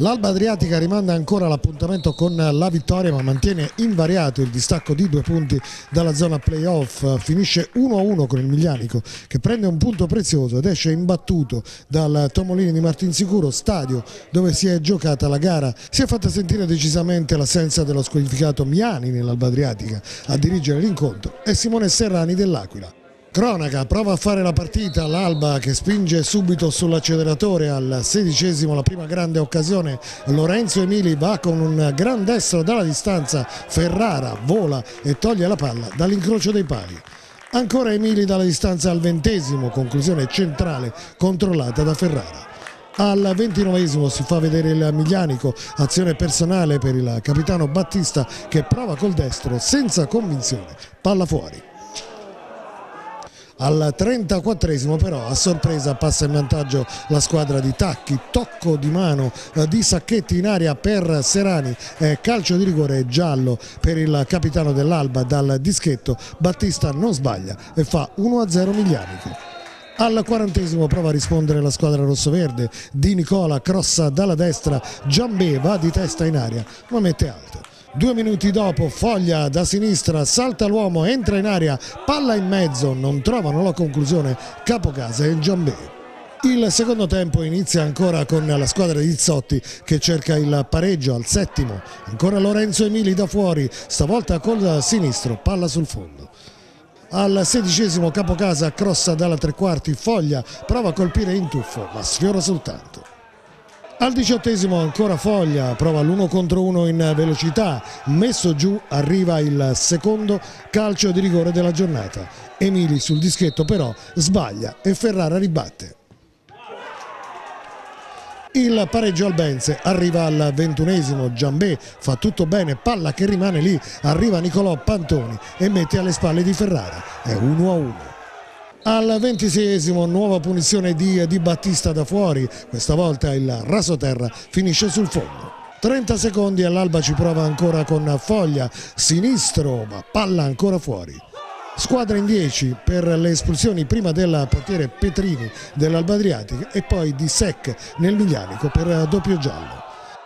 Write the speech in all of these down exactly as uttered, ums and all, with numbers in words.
L'Alba Adriatica rimanda ancora l'appuntamento con la vittoria, ma mantiene invariato il distacco di due punti dalla zona playoff. Finisce uno a uno con il Miglianico, che prende un punto prezioso ed esce imbattuto dal Tomolini di Martinsicuro, stadio dove si è giocata la gara. Si è fatta sentire decisamente l'assenza dello squalificato Miani nell'Alba Adriatica. A dirigere l'incontro è Simone Serrani dell'Aquila. Cronaca, prova a fare la partita, l'Alba che spinge subito sull'acceleratore al sedicesimo, la prima grande occasione. Lorenzo Emili va con un gran destro dalla distanza, Ferrara vola e toglie la palla dall'incrocio dei pali. Ancora Emili dalla distanza al ventesimo, conclusione centrale controllata da Ferrara. Al ventinovesimo si fa vedere il Miglianico, azione personale per il capitano Battista che prova col destro senza convinzione, palla fuori. Al trentaquattresimo però a sorpresa passa in vantaggio la squadra di Tacchi, tocco di mano di Sacchetti in aria per Serrani, eh, calcio di rigore giallo per il capitano dell'Alba dal dischetto. Battista non sbaglia e fa uno a zero Miglianico. Al quarantesimo prova a rispondere la squadra rossoverde, Di Nicola crossa dalla destra, Giambé va di testa in aria ma mette alto. Due minuti dopo Foglia da sinistra, salta l'uomo, entra in aria, palla in mezzo, non trovano la conclusione Capocasa e Giambé. Il secondo tempo inizia ancora con la squadra di Izzotti che cerca il pareggio al settimo. Ancora Lorenzo Emili da fuori, stavolta col sinistro, palla sul fondo. Al sedicesimo Capocasa crossa dalla tre quarti, Foglia prova a colpire in tuffo ma sfiora soltanto. Al diciottesimo ancora Foglia, prova l'uno contro uno in velocità, messo giù, arriva il secondo calcio di rigore della giornata. Emili sul dischetto però sbaglia e Ferrara ribatte. Il pareggio al Benze arriva al ventunesimo, Giambé fa tutto bene, palla che rimane lì, arriva Nicolò Pantoni e mette alle spalle di Ferrara, è uno a uno. Al ventiseiesimo nuova punizione di Di Battista da fuori, questa volta il rasoterra finisce sul fondo. trenta secondi all'Alba ci prova ancora con Foglia, sinistro ma palla ancora fuori. Squadra in dieci per le espulsioni prima del portiere Petrini dell'Alba Adriatica e poi di Sec nel Miglianico per doppio giallo.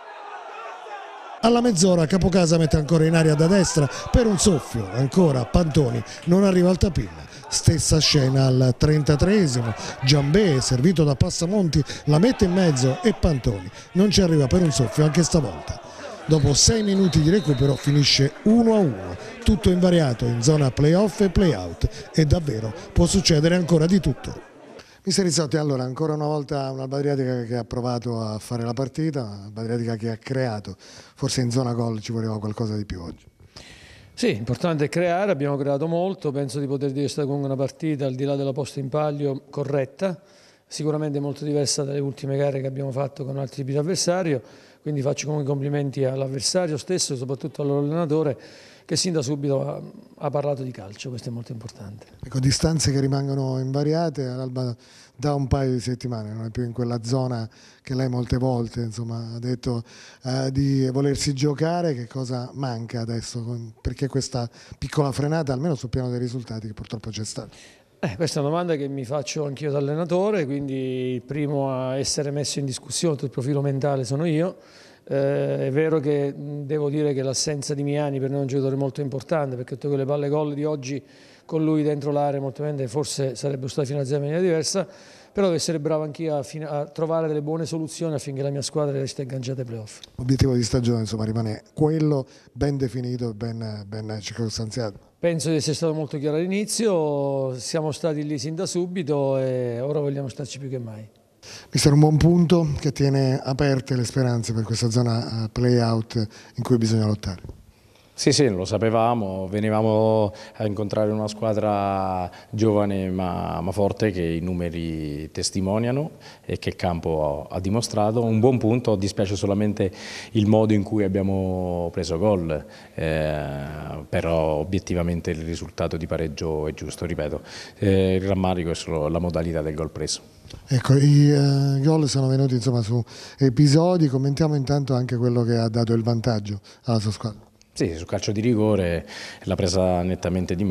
Alla mezz'ora Capocasa mette ancora in aria da destra per un soffio, ancora Pantoni non arriva al tapin. Stessa scena al trentatreesimo, Giambé servito da Passamonti la mette in mezzo e Pantoni non ci arriva per un soffio anche stavolta. Dopo sei minuti di recupero finisce uno a uno, tutto invariato in zona playoff e playout e davvero può succedere ancora di tutto. Mister Izzotti, allora ancora una volta un'Alba Adriatica che ha provato a fare la partita, un'Alba Adriatica che ha creato, forse in zona gol ci voleva qualcosa di più oggi. Sì, importante è creare, abbiamo creato molto, penso di poter dire che è stata comunque una partita al di là della posta in palio corretta, sicuramente molto diversa dalle ultime gare che abbiamo fatto con altri tipi di avversario, quindi faccio comunque complimenti all'avversario stesso e soprattutto all'allenatore che sin da subito ha, ha parlato di calcio, questo è molto importante. Ecco, distanze che rimangono invariate, l'Alba da un paio di settimane non è più in quella zona che lei molte volte insomma, ha detto eh, di volersi giocare. Che cosa manca adesso? Perché questa piccola frenata, almeno sul piano dei risultati, che purtroppo c'è stata? Eh, questa è una domanda che mi faccio anch'io da allenatore, quindi il primo a essere messo in discussione sul profilo mentale sono io. Eh, è vero che devo dire che l'assenza di Miani per noi è un giocatore molto importante, perché tutte quelle palle gol di oggi con lui dentro l'area molto bene, forse sarebbe stata finalizzata in maniera diversa, però devo essere bravo anch'io a, a trovare delle buone soluzioni affinché la mia squadra resti agganciata ai playoff. L'obiettivo di stagione insomma rimane quello, ben definito, ben, ben circostanziato. Penso di essere stato molto chiaro all'inizio, siamo stati lì sin da subito e ora vogliamo starci più che mai. Mister, un buon punto che tiene aperte le speranze per questa zona play-out in cui bisogna lottare. Sì, sì, lo sapevamo, venivamo a incontrare una squadra giovane ma, ma forte che i numeri testimoniano e che il campo ha dimostrato. Un buon punto, dispiace solamente il modo in cui abbiamo preso gol, eh, però obiettivamente il risultato di pareggio è giusto, ripeto. Eh, il rammarico è solo la modalità del gol preso. Ecco, i uh, gol sono venuti insomma su episodi, commentiamo intanto anche quello che ha dato il vantaggio alla sua squadra. Sì, sul calcio di rigore l'ha presa nettamente di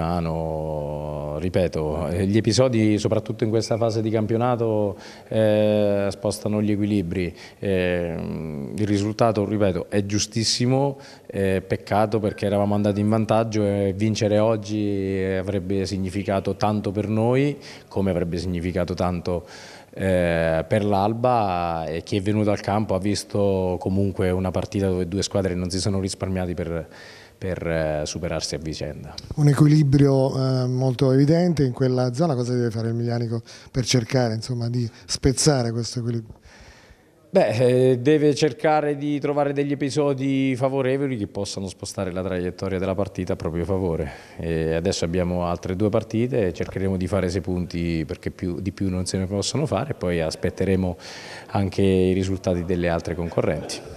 mano, ripeto, gli episodi soprattutto in questa fase di campionato eh, spostano gli equilibri, eh, il risultato, ripeto, è giustissimo, eh, peccato perché eravamo andati in vantaggio e vincere oggi avrebbe significato tanto per noi come avrebbe significato tanto eh, per l'Alba, e chi è venuto al campo ha visto comunque una partita dove due squadre non si sono risparmiati per, per eh, superarsi a vicenda. Un equilibrio eh, molto evidente in quella zona. Cosa deve fare il Miglianico per cercare, insomma, di spezzare questo equilibrio? Beh, eh, deve cercare di trovare degli episodi favorevoli che possano spostare la traiettoria della partita a proprio favore. E adesso abbiamo altre due partite e cercheremo di fare sei punti perché più, di più non se ne possono fare, e poi aspetteremo anche i risultati delle altre concorrenti.